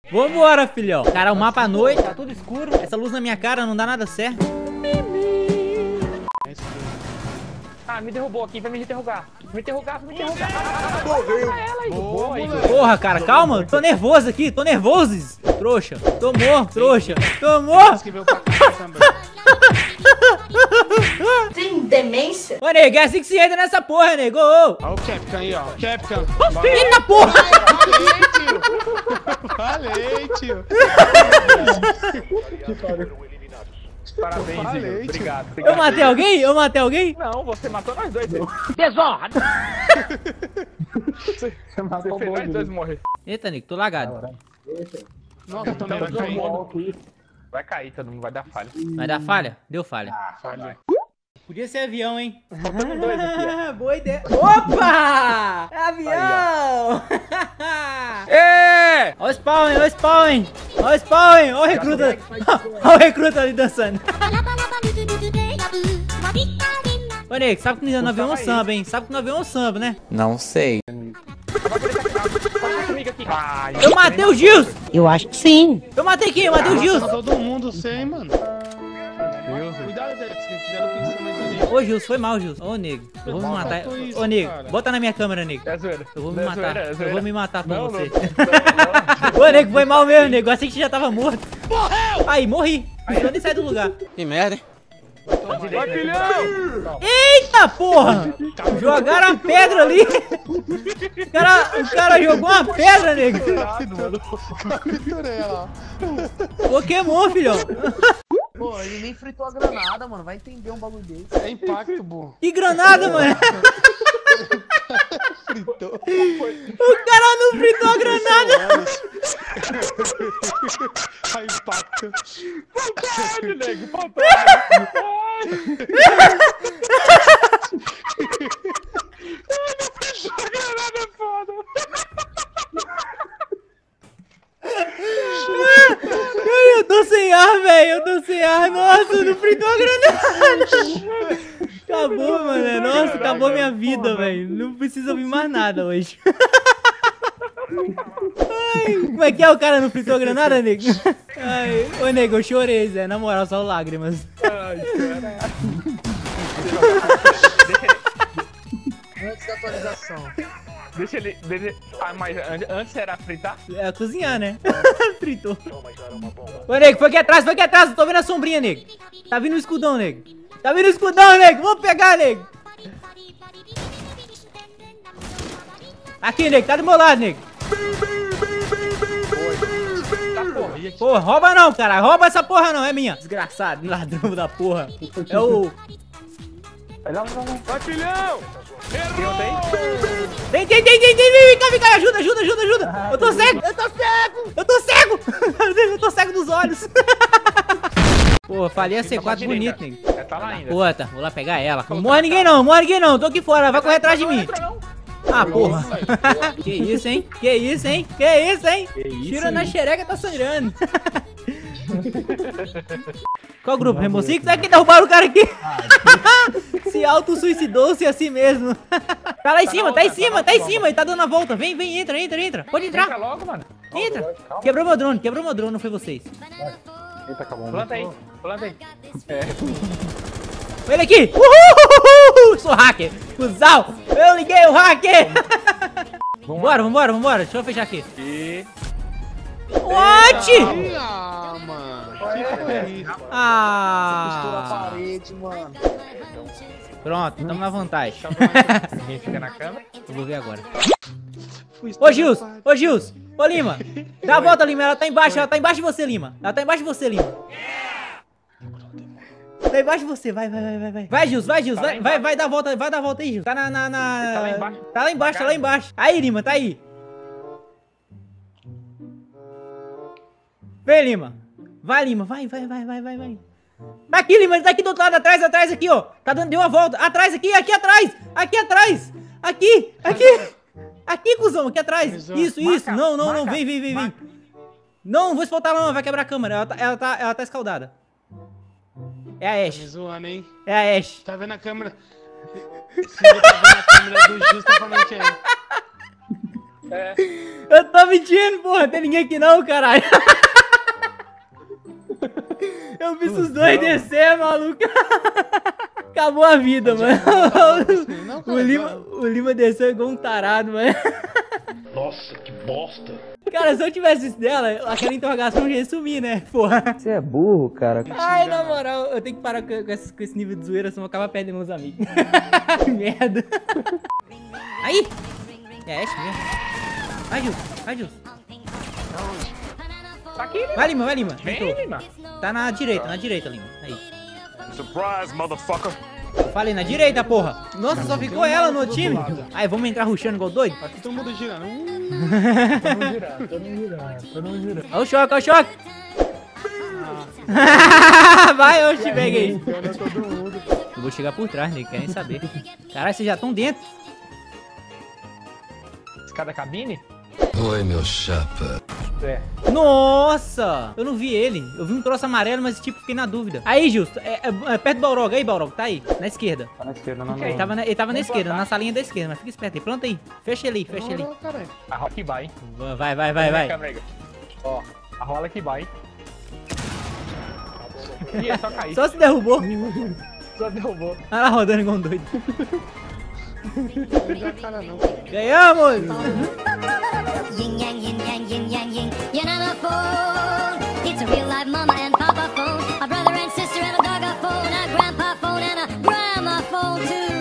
Vambora, filhão. Cara, o mapa à noite, tá tudo escuro. Essa luz na minha cara não dá nada certo. Ah, me derrubou aqui, vai me interrogar. Me interrogar. Morreu. Porra, cara, calma. Tô nervoso aqui, tô nervoso. Trouxa. Tomou, trouxa. Tomou. Tem demência? Ô, nego, é assim que se entra nessa porra, nego. Ô, Olha o Capcom aí, ó. Capcom. filho da porra. Falei, tio. Parabéns, Falei, Igor. tio. Obrigado. Eu matei alguém? Eu matei alguém? Não, você matou nós dois. Desonra. Você fez nós dois morrer. Eita, nego, tô lagado. Nossa, também vai cair. Vai cair, todo mundo vai dar falha. Vai dar falha? Deu falha. Falha. Podia ser avião, hein? Faltando dois aqui, Boa ideia. Opa! É avião! É! Olha o spawn, olha o spawn! Olha o spawn! Olha o recruta! Olha o recruta ali dançando! Ô, nego, sabe que no avião é um samba, hein? Sabe que no avião é um samba, né? Não sei. Comigo aqui. Ai, Eu matei o Gilson! Eu acho que sim. Eu matei quem? Eu matei o Gilson! Todo mundo sem, mano. Cuidado, Dex, que fizeram pensamento ali. Ô, Gilson, foi mal, Gilson. Ô, nego, eu vou me matar. Foi isso, Ô, nego, cara. bota na minha câmera, nego. é zoeira. Eu vou me É matar. zoeira, é Eu zoeira. vou me matar por Não, você. não. Ô, nego, foi mal mesmo, nego. Achei que você já tava morto. Morreu! Aí, morri. Então nem sai do lugar. Que merda, hein? Vai, filhão! Eita, porra! Jogaram a pedra ali. O cara jogou uma pedra, nego. Capturei ela. Pokémon, filhão. Pô, ele nem fritou a granada, mano. Vai entender um bagulho desse. É impacto, burro. Que granada, mano. Fritou. O cara não fritou a granada. É impacto. Caralho, nego, faltou. Granada é foda. Eu tô sem ar, velho. Eu tô sem ar. Nossa, não fritou a granada. Acabou, mano. Nossa, acabou minha vida, velho. Não precisa ouvir mais nada hoje. Ai, como é que é? O cara não fritou a granada, nego? Ai, ô, nego, eu chorei, Zé. Na moral, só lágrimas. Ai, caralho. Antes da atualização. Deixa ele. Ah, mas antes era fritar? É cozinhar, né? Fritou. Ô, nego, foi aqui atrás, foi aqui atrás. Eu tô vendo a sombrinha, nego. Tá vindo o escudão, nego. Tá vindo o escudão, nego. Vamos pegar, nego. Aqui, nego. Tá do meu lado, nego. Pô, rouba não, cara. Rouba essa porra não. É minha. Desgraçado, ladrão da porra. É o... Vai, filhão! Errou! Vem cá, ajuda. Eu tô cego. Eu tô cego dos olhos. Pô, falei a C4 bonito, nego. É, tá lá ainda. Pô, tá, vou lá pegar ela. Não morre ninguém não, tô aqui fora, vai correr atrás de mim. Ah, porra. Que isso, hein? Tira na xereca, tá sangrando. Qual grupo? Rainbow Six? É que derrubaram o cara aqui. Se auto-suicidou-se assim mesmo. Tá lá em cima, tá em cima. Ele tá dando a volta. Vem, entra. Pode Entra entrar. logo, mano. Entra. Quebrou meu drone, não foi vocês. Planta aí. Ele aqui. Uhul! Sou hacker. Cusão. Eu liguei o hacker. Vambora. Deixa eu fechar aqui. E... What? Ah, mano. Que foi isso? Costura a Ah. parede, mano. Pronto, tamo na vantagem. Ninguém fica na cama. Eu vou ver agora. Ô, Gils. Ô, Lima. Dá a volta, Lima. Ela tá embaixo de você, Lima. Tá embaixo de você. Vai, Gils. Vai dar a volta aí, Gils. Tá Tá lá embaixo. Tá lá embaixo. Aí, Lima, tá aí. Vem, Lima. Vai, Lima. Vai. Aqui, Lima. Ele tá aqui do outro lado, atrás aqui, ó. Deu uma volta. Atrás, aqui atrás. Aqui, cuzão, aqui atrás. Isso. Não. Vem. Não vou espaltar ela não, vai quebrar a câmera. Ela tá escaldada. É a Ashe. Me zoando, hein? É a Ashe. Tá vendo a câmera? Se ele tá vendo a câmera do Justo, tá falando que é. É. Eu tô mentindo, porra. Tem ninguém aqui não, caralho. Eu vi os dois descer, maluco. Acabou a vida, mano. Não, cara, O Lima desceu igual um tarado, mano. Nossa, que bosta. Cara, se eu tivesse isso dela, aquela interrogação já ia sumir, né? Porra. Você é burro, cara. Ai, na moral, eu tenho que parar com esse nível de zoeira, senão eu acabo perdendo meus amigos. Merda. Aí! É Ash mesmo. Vai, Gil. Vai, Gil. Tá aqui, Lima. Vai, Lima, vai, Lima. Vem, Entrou. Lima. Tá na direita, Lima. Aí. Surprise, motherfucker. Eu falei na direita, porra. Nossa, só ficou ela no time. Aí, vamos entrar rushando igual doido? Aqui todo mundo girando. Tô não girando. Olha o choque, olha o choque. Vai, oxe, peguei. Eu vou chegar por trás, nego, querem saber. Caralho, vocês já estão dentro. Escada cabine? Oi, meu chapa. É. Nossa! Eu não vi ele. Eu vi um troço amarelo, mas tipo, fiquei na dúvida. Aí, Justo, é perto do Balrog. Aí, Balrog, tá aí. Na esquerda. Tá na esquerda, não, Ok. Ele tava na esquerda, na salinha da esquerda. Mas fica esperto aí. Planta aí. Fecha ele aí, fecha ele aí. Caralho. A rola que vai, hein? Vai. Câmera aí. Ó, a rola que vai, hein? Ih, é só cair. Só se derrubou. Só derrubou. Olha lá rodando igual um doido. Não dá cara não, cara. Ganhamos! Yin yang, yin yang, yin yang, yin. Yin on a phone. It's a real life mama and papa phone. A brother and sister and a dog a phone. A grandpa phone and a grandma phone too.